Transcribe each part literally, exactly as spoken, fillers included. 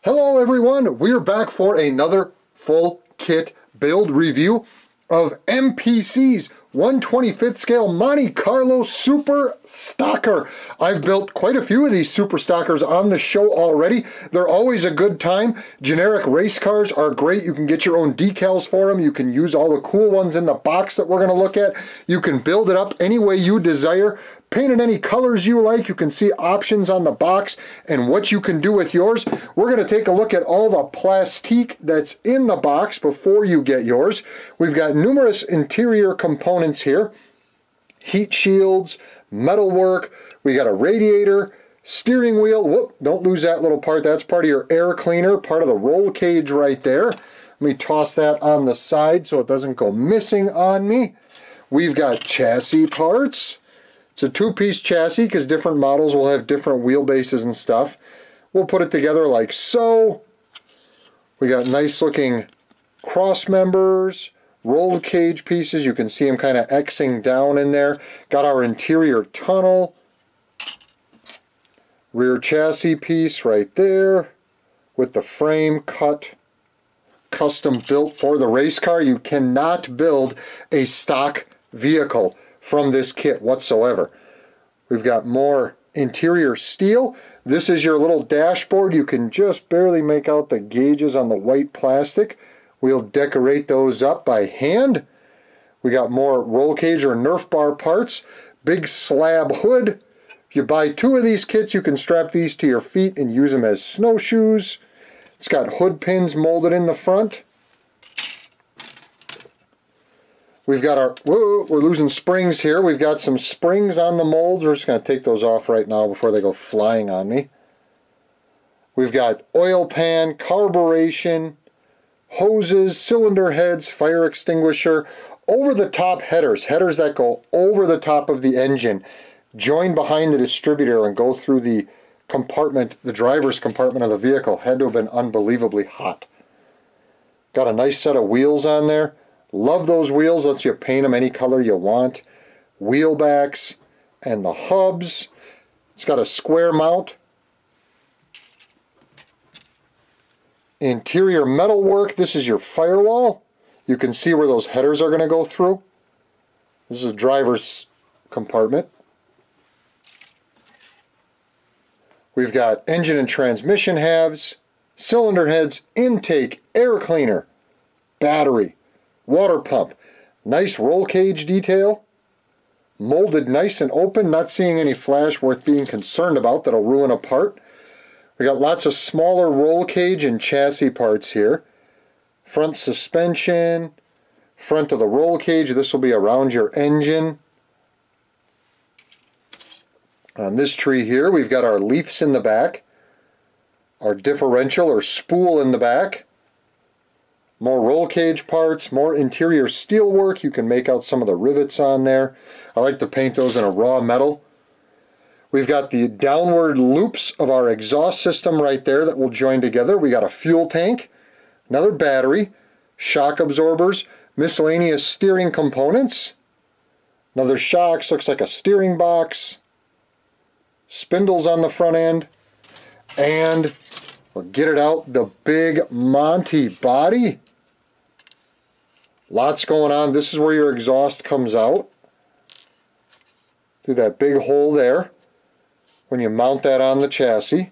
Hello everyone, we're back for another full kit build review of M P C's one twenty-fifth scale Monte Carlo Super Stocker. I've built quite a few of these Super Stockers on the show already. They're always a good time. Generic race cars are great. You can get your own decals for them. You can use all the cool ones in the box that we're going to look at. You can build it up any way you desire. Paint it any colors you like. You can see options on the box and what you can do with yours. We're going to take a look at all the plastique that's in the box before you get yours. We've got numerous interior components here. Heat shields, metalwork. We got a radiator, steering wheel. Whoop, don't lose that little part. That's part of your air cleaner, part of the roll cage right there. Let me toss that on the side so it doesn't go missing on me. We've got chassis parts. It's a two-piece chassis because different models will have different wheelbases and stuff. We'll put it together like so. We got nice looking cross members, roll cage pieces. You can see them kind of Xing down in there. Got our interior tunnel. Rear chassis piece right there with the frame cut, custom built for the race car. You cannot build a stock vehicle from this kit whatsoever. We've got more interior steel. This is your little dashboard. You can just barely make out the gauges on the white plastic. We'll decorate those up by hand. We got more roll cage or Nerf bar parts. Big slab hood. If you buy two of these kits, you can strap these to your feet and use them as snowshoes. It's got hood pins molded in the front. We've got our, whoa, we're losing springs here. We've got some springs on the molds. We're just going to take those off right now before they go flying on me. We've got oil pan, carburation, hoses, cylinder heads, fire extinguisher, over-the-top headers, headers that go over the top of the engine, join behind the distributor and go through the compartment, the driver's compartment of the vehicle. Had to have been unbelievably hot. Got a nice set of wheels on there. Love those wheels, lets you paint them any color you want. Wheel backs and the hubs. It's got a square mount. Interior metalwork. This is your firewall. You can see where those headers are going to go through. This is a driver's compartment. We've got engine and transmission halves, cylinder heads, intake, air cleaner, battery, water pump, nice roll cage detail, molded nice and open, not seeing any flash worth being concerned about that'll ruin a part. We got lots of smaller roll cage and chassis parts here. Front suspension, front of the roll cage, this will be around your engine. On this tree here, we've got our leafs in the back, our differential or spool in the back. More roll cage parts, more interior steel work. You can make out some of the rivets on there. I like to paint those in a raw metal. We've got the downward loops of our exhaust system right there that will join together. We got a fuel tank, another battery, shock absorbers, miscellaneous steering components, another shocks, looks like a steering box, spindles on the front end, and we'll get it out, the big Monte body. Lots going on. This is where your exhaust comes out through that big hole there when you mount that on the chassis.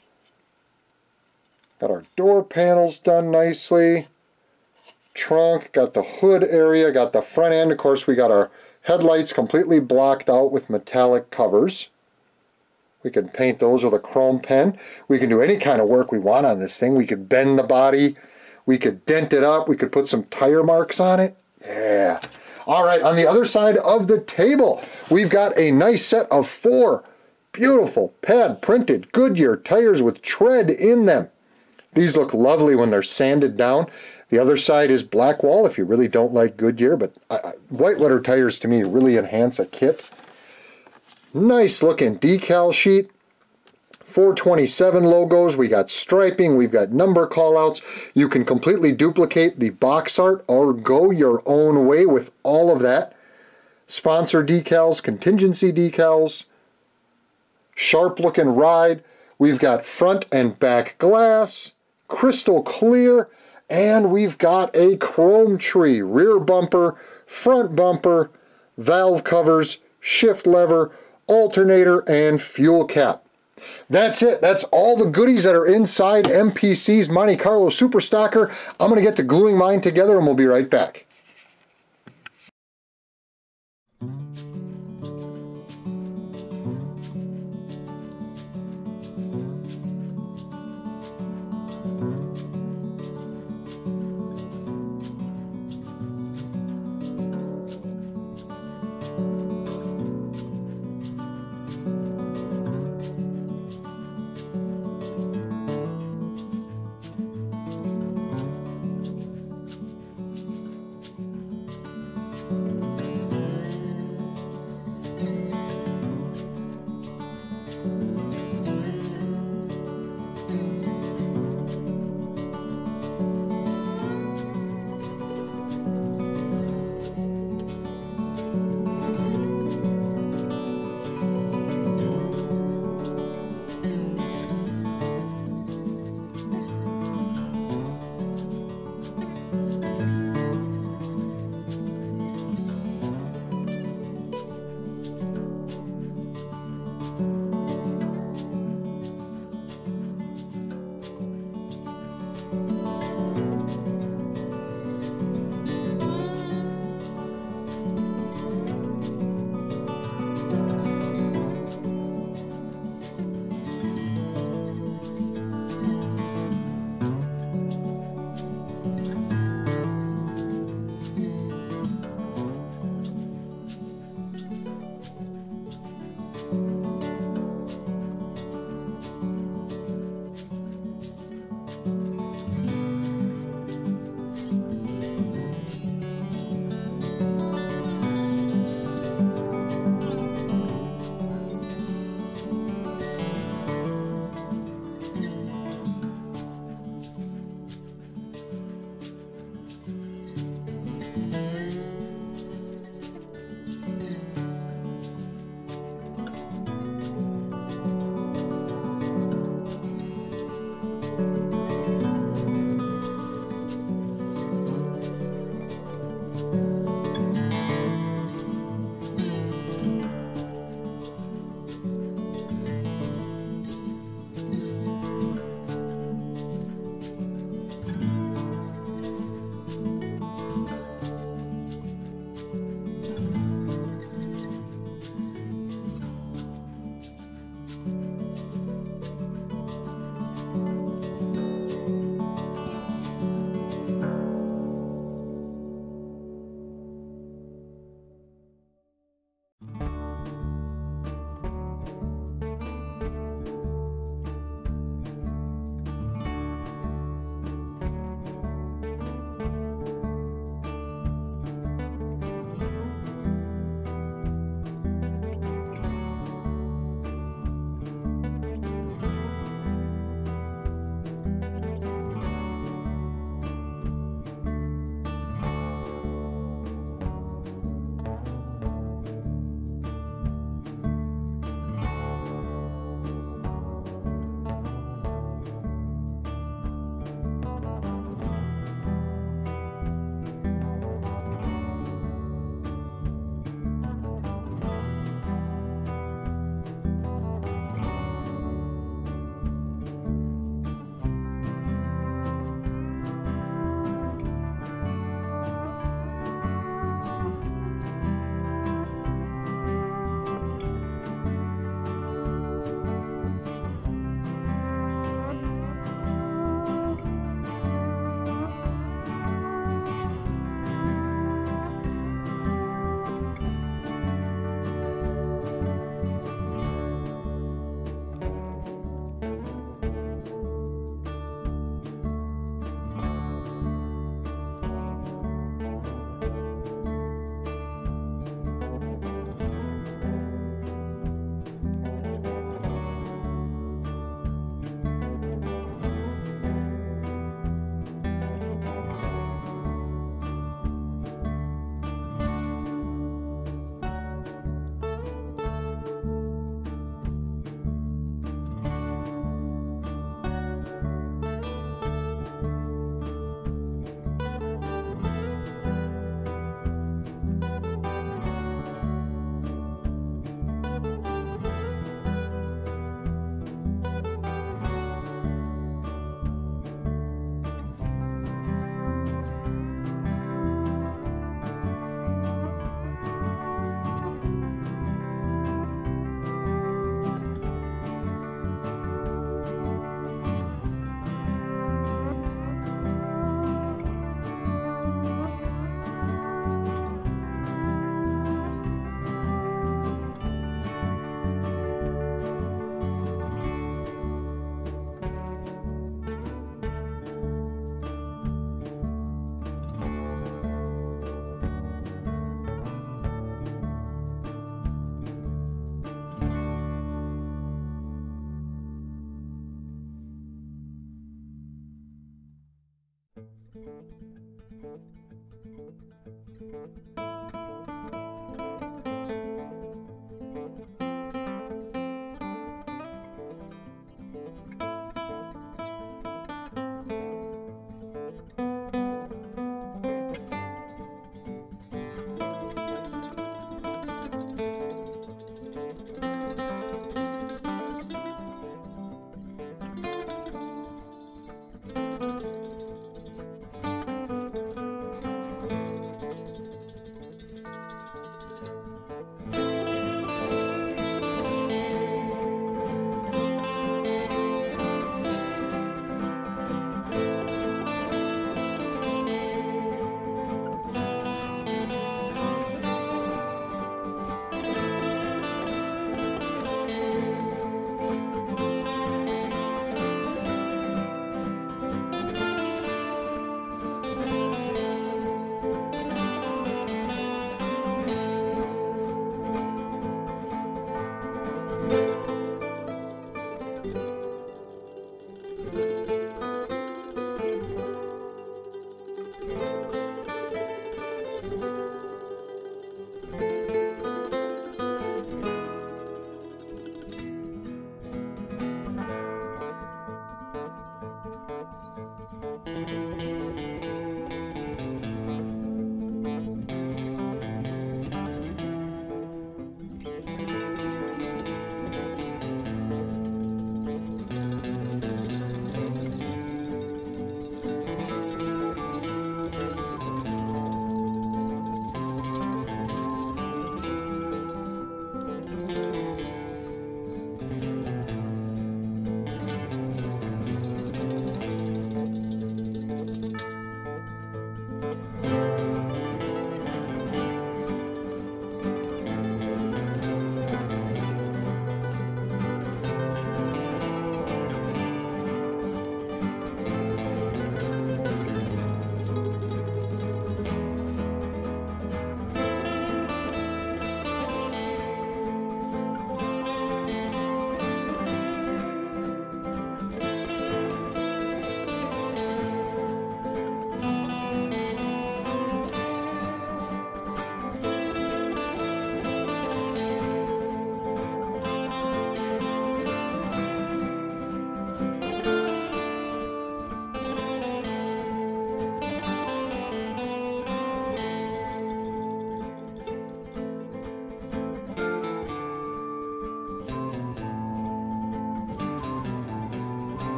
Got our door panels done nicely. Trunk, got the hood area, got the front end. Of course, we got our headlights completely blocked out with metallic covers. We can paint those with a chrome pen. We can do any kind of work we want on this thing. We could bend the body. We could dent it up. We could put some tire marks on it. Yeah. All right, on the other side of the table, we've got a nice set of four beautiful pad printed Goodyear tires with tread in them. These look lovely when they're sanded down. The other side is black wall if you really don't like Goodyear, but I, I, white letter tires to me really enhance a kit. Nice looking decal sheet. four twenty-seven logos. We got striping. We've got number callouts. You can completely duplicate the box art or go your own way with all of that. Sponsor decals, contingency decals, sharp looking ride. We've got front and back glass, crystal clear, and we've got a chrome tree, rear bumper, front bumper, valve covers, shift lever, alternator, and fuel cap. That's it. That's all the goodies that are inside M P C's Monte Carlo Super Stocker. I'm going to get to gluing mine together and we'll be right back.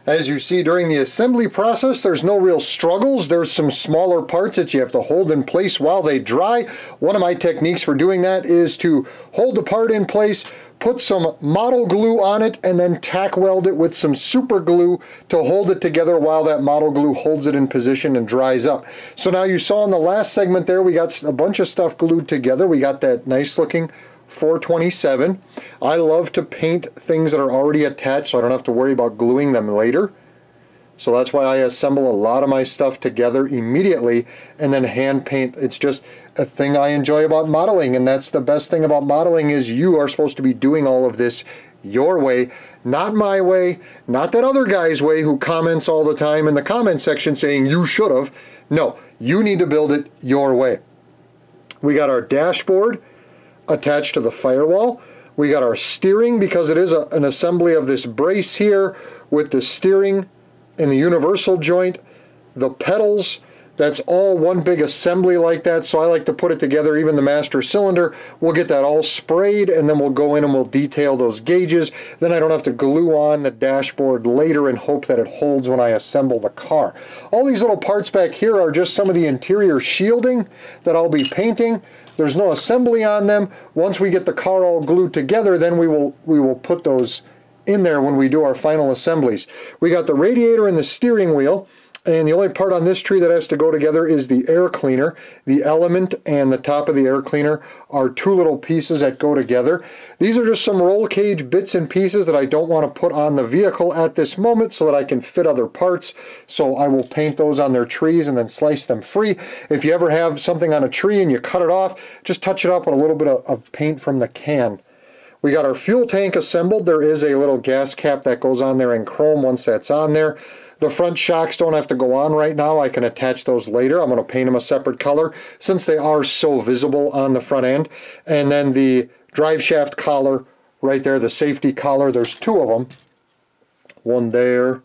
As you see during the assembly process, there's no real struggles. There's some smaller parts that you have to hold in place while they dry. One of my techniques for doing that is to hold the part in place, put some model glue on it, and then tack weld it with some super glue to hold it together while that model glue holds it in position and dries up. So now you saw in the last segment there, we got a bunch of stuff glued together. We got that nice looking four twenty-seven. I love to paint things that are already attached so I don't have to worry about gluing them later. So that's why I assemble a lot of my stuff together immediately and then hand paint. It's just a thing I enjoy about modeling, and that's the best thing about modeling is you are supposed to be doing all of this your way, not my way, not that other guy's way who comments all the time in the comment section saying you should have. No, you need to build it your way. We got our dashboard attached to the firewall. We got our steering, because it is a, an assembly of this brace here with the steering and the universal joint, the pedals. That's all one big assembly like that, so I like to put it together. Even the master cylinder, we'll get that all sprayed, and then we'll go in and we'll detail those gauges. Then I don't have to glue on the dashboard later and hope that it holds when I assemble the car. All these little parts back here are just some of the interior shielding that I'll be painting. There's no assembly on them. Once we get the car all glued together, then we will we will put those in there when we do our final assemblies. We got the radiator and the steering wheel, and the only part on this tree that has to go together is the air cleaner. The element and the top of the air cleaner are two little pieces that go together. These are just some roll cage bits and pieces that I don't want to put on the vehicle at this moment so that I can fit other parts. So I will paint those on their trees and then slice them free. If you ever have something on a tree and you cut it off, just touch it up with a little bit of, of paint from the can. We got our fuel tank assembled. There is a little gas cap that goes on there in chrome once that's on there. The front shocks don't have to go on right now. I can attach those later. I'm going to paint them a separate color since they are so visible on the front end. And then the drive shaft collar right there, the safety collar, there's two of them. One there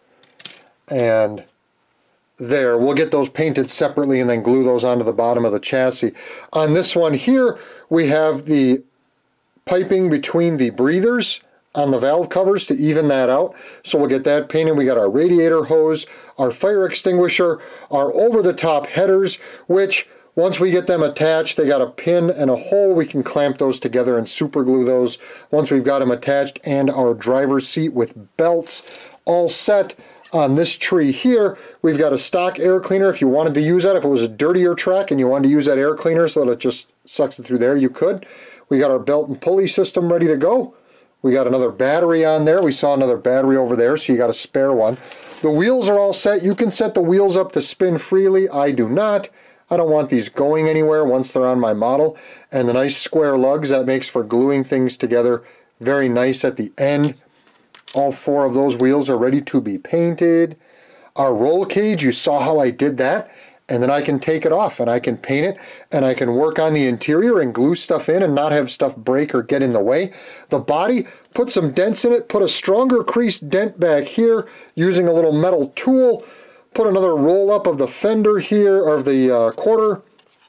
and there. We'll get those painted separately and then glue those onto the bottom of the chassis. On this one here, we have the piping between the breathers on the valve covers to even that out. So we'll get that painted. We got our radiator hose, our fire extinguisher, our over-the-top headers, which once we get them attached, they got a pin and a hole. We can clamp those together and super glue those once we've got them attached, and our driver's seat with belts all set. On this tree here, we've got a stock air cleaner. If you wanted to use that, if it was a dirtier track and you wanted to use that air cleaner so that it just sucks it through there, you could. We got our belt and pulley system ready to go. We got another battery on there. We saw another battery over there, so you got a spare one. The wheels are all set. You can set the wheels up to spin freely. I do not. I don't want these going anywhere once they're on my model. And the nice square lugs, that makes for gluing things together very nice at the end. All four of those wheels are ready to be painted. Our roll cage, you saw how I did that. And then I can take it off and I can paint it and I can work on the interior and glue stuff in and not have stuff break or get in the way. The body, put some dents in it, put a stronger creased dent back here using a little metal tool, put another roll up of the fender here, or the uh, quarter,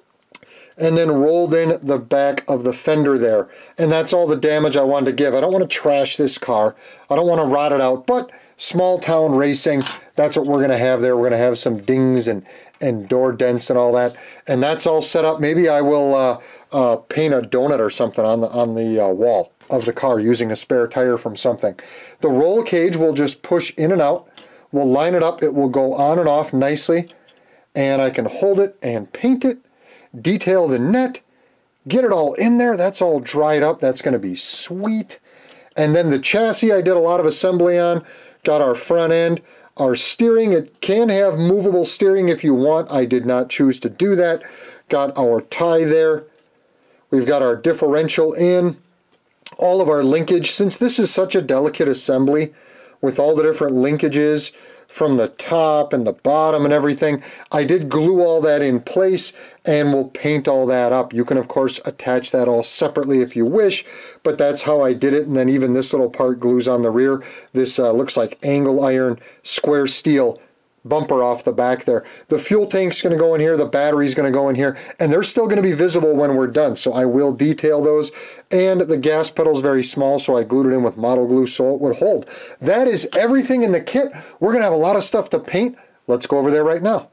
and then rolled in the back of the fender there. And that's all the damage I wanted to give. I don't want to trash this car. I don't want to rot it out, but small town racing, that's what we're going to have there. We're going to have some dings and and door dents and all that, and that's all set up. Maybe I will uh, uh, paint a donut or something on the on the uh, wall of the car using a spare tire from something. The roll cage will just push in and out. We'll line it up. It will go on and off nicely, and I can hold it and paint it, detail the net, get it all in there. That's all dried up. That's going to be sweet. And then the chassis I did a lot of assembly on. Got our front end. Our steering, it can have movable steering if you want. I did not choose to do that. Got our tie there. We've got our differential in. All of our linkage, since this is such a delicate assembly with all the different linkages from the top and the bottom and everything, I did glue all that in place and we'll paint all that up. You can of course attach that all separately if you wish, but that's how I did it. And then even this little part glues on the rear. This uh, looks like angle iron square steel bumper off the back there. The fuel tank's going to go in here, the battery's going to go in here, and they're still going to be visible when we're done, so I will detail those. And the gas pedal is very small, so I glued it in with model glue so it would hold. That is everything in the kit. We're going to have a lot of stuff to paint. Let's go over there right now.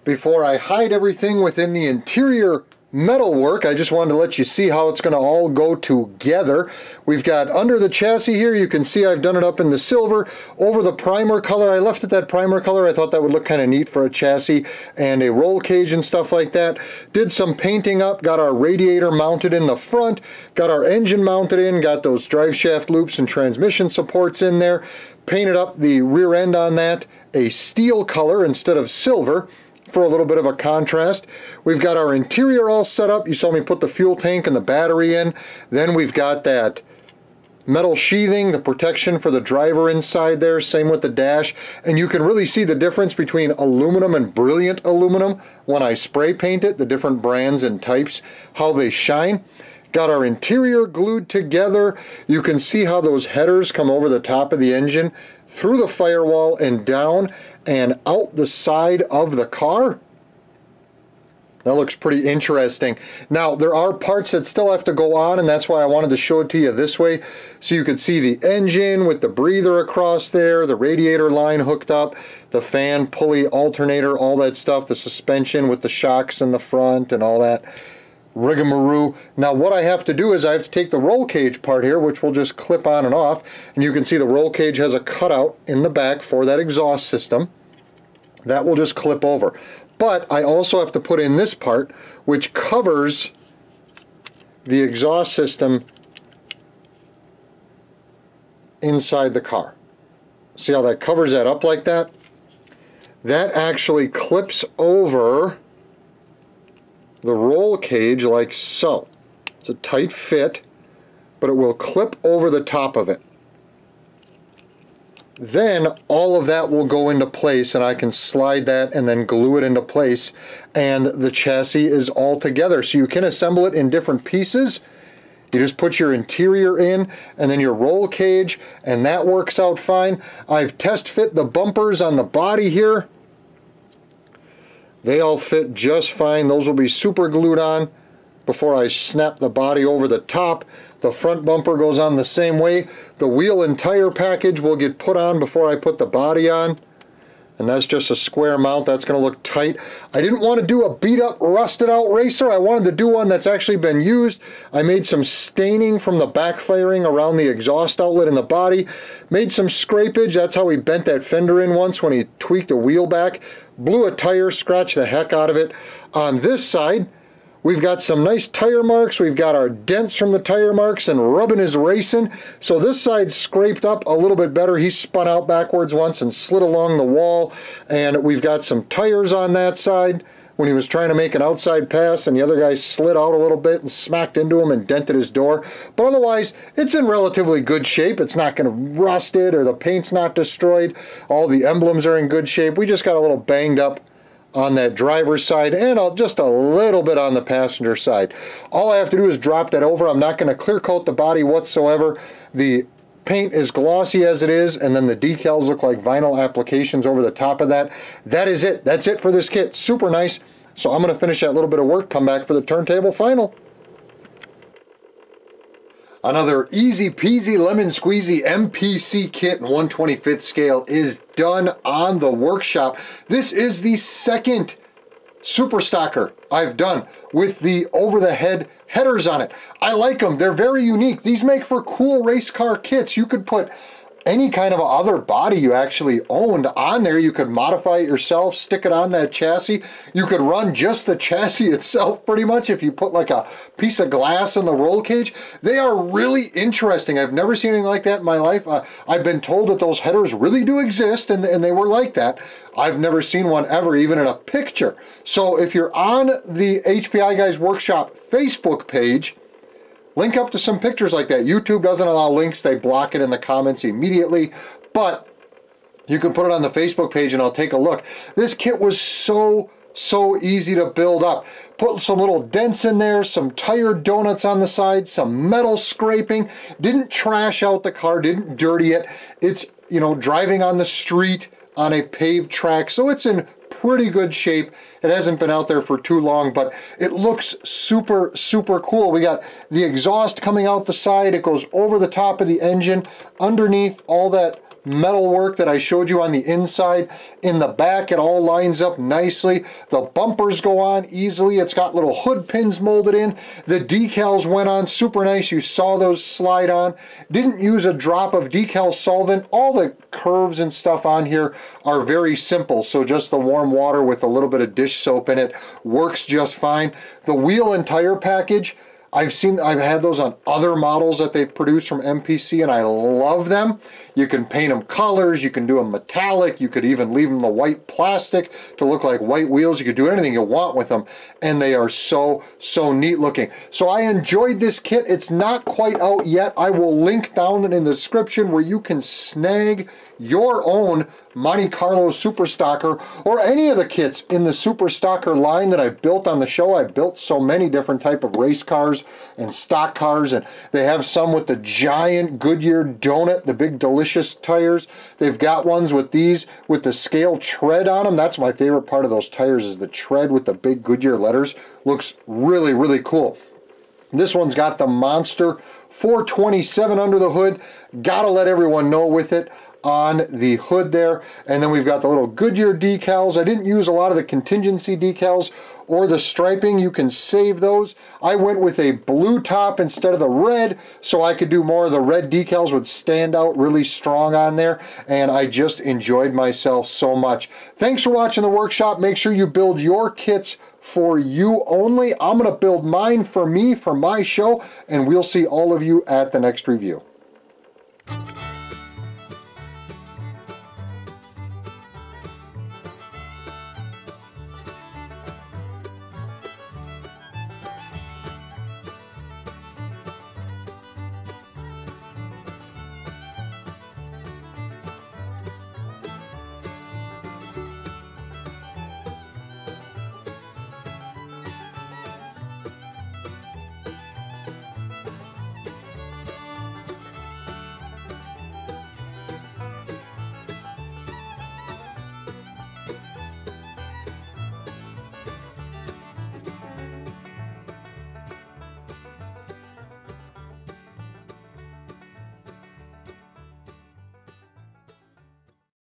Before I hide everything within the interior metal work, I just wanted to let you see how it's going to all go together. We've got under the chassis here, you can see I've done it up in the silver over the primer color. I left it that primer color. I thought that would look kind of neat for a chassis and a roll cage and stuff like that. Did some painting up, got our radiator mounted in the front, got our engine mounted in, got those drive shaft loops and transmission supports in there, painted up the rear end on that a steel color instead of silver for a little bit of a contrast. We've got our interior all set up. You saw me put the fuel tank and the battery in. Then we've got that metal sheathing, the protection for the driver inside there, same with the dash. And you can really see the difference between aluminum and brilliant aluminum when I spray paint it, the different brands and types, how they shine. Got our interior glued together. You can see how those headers come over the top of the engine, through the firewall and down and out the side of the car. That looks pretty interesting. Now, there are parts that still have to go on, and that's why I wanted to show it to you this way, so you could see the engine with the breather across there, the radiator line hooked up, the fan, pulley, alternator, all that stuff, the suspension with the shocks in the front and all that rigmarole. Now what I have to do is I have to take the roll cage part here, which will just clip on and off, and you can see the roll cage has a cutout in the back for that exhaust system. That will just clip over. But I also have to put in this part, which covers the exhaust system inside the car. See how that covers that up like that? That actually clips over the roll cage like so. It's a tight fit, but it will clip over the top of it. Then all of that will go into place, and I can slide that and then glue it into place, and the chassis is all together. So you can assemble it in different pieces. You just put your interior in and then your roll cage, and that works out fine. I've test fit the bumpers on the body here. They all fit just fine. Those will be super glued on before I snap the body over the top. The front bumper goes on the same way. The wheel and tire package will get put on before I put the body on. And that's just a square mount. That's going to look tight. I didn't want to do a beat up, rusted out racer. I wanted to do one that's actually been used. I made some staining from the backfiring around the exhaust outlet in the body. Made some scrapage. That's how he bent that fender in once when he tweaked the wheel back. Blew a tire, scratched the heck out of it. On this side, we've got some nice tire marks. We've got our dents from the tire marks, and rubbing is racing. So this side's scraped up a little bit better. He spun out backwards once and slid along the wall. And we've got some tires on that side when he was trying to make an outside pass, and the other guy slid out a little bit and smacked into him and dented his door. But otherwise, it's in relatively good shape. It's not going to rust it, or the paint's not destroyed. All the emblems are in good shape. We just got a little banged up on that driver's side, and just a little bit on the passenger side. All I have to do is drop that over. I'm not going to clear coat the body whatsoever. The paint is glossy as it is, and then the decals look like vinyl applications over the top of that. That is it. That's it for this kit. Super nice. So I'm going to finish that little bit of work, come back for the turntable final. Another easy peasy lemon squeezy M P C kit in one twenty-fifth scale is done on the workshop. This is the second super stocker I've done with the over-the-head headers on it. I like them. They're very unique. These make for cool race car kits. You could put any kind of other body you actually owned on there. You could modify it yourself, stick it on that chassis. You could run just the chassis itself pretty much if you put like a piece of glass in the roll cage. They are really interesting. I've never seen anything like that in my life. Uh, I've been told that those headers really do exist, and, and they were like that. I've never seen one ever, even in a picture. So if you're on the hpiguys Workshop Facebook page, link up to some pictures like that. YouTube doesn't allow links. They block it in the comments immediately. But you can put it on the Facebook page and I'll take a look. This kit was so, so easy to build up. Put some little dents in there, some tire donuts on the side, some metal scraping. Didn't trash out the car, didn't dirty it. It's, you know, driving on the street on a paved track. So it's in pretty good shape. It hasn't been out there for too long, but it looks super, super cool. We got the exhaust coming out the side. It goes over the top of the engine, underneath all that metal work that I showed you on the inside. In the back, it all lines up nicely. The bumpers go on easily. It's got little hood pins molded in. The decals went on super nice. You saw those slide on. Didn't use a drop of decal solvent. All the curves and stuff on here are very simple, so just the warm water with a little bit of dish soap in it works just fine. The wheel and tire package, I've seen, I've had those on other models that they've produced from M P C, and I love them. You can paint them colors, you can do them metallic, you could even leave them the white plastic to look like white wheels. You could do anything you want with them, and they are so, so neat looking. So I enjoyed this kit. It's not quite out yet. I will link down in the description where you can snag your own Monte Carlo Super Stocker, or any of the kits in the Super Stocker line that I built on the show. I built so many different type of race cars and stock cars, and they have some with the giant Goodyear donut, the big delicious tires. They've got ones with these with the scale tread on them. That's my favorite part of those tires, is the tread with the big Goodyear letters. Looks really, really cool. This one's got the monster four twenty-seven under the hood. Gotta let everyone know with it on the hood there. And then we've got the little Goodyear decals. I didn't use a lot of the contingency decals or the striping. You can save those. I went with a blue top instead of the red, so I could do more of the red decals would stand out really strong on there, and I just enjoyed myself so much. Thanks for watching the workshop. Make sure you build your kits for you only. I'm going to build mine for me, for my show, and we'll see all of you at the next review.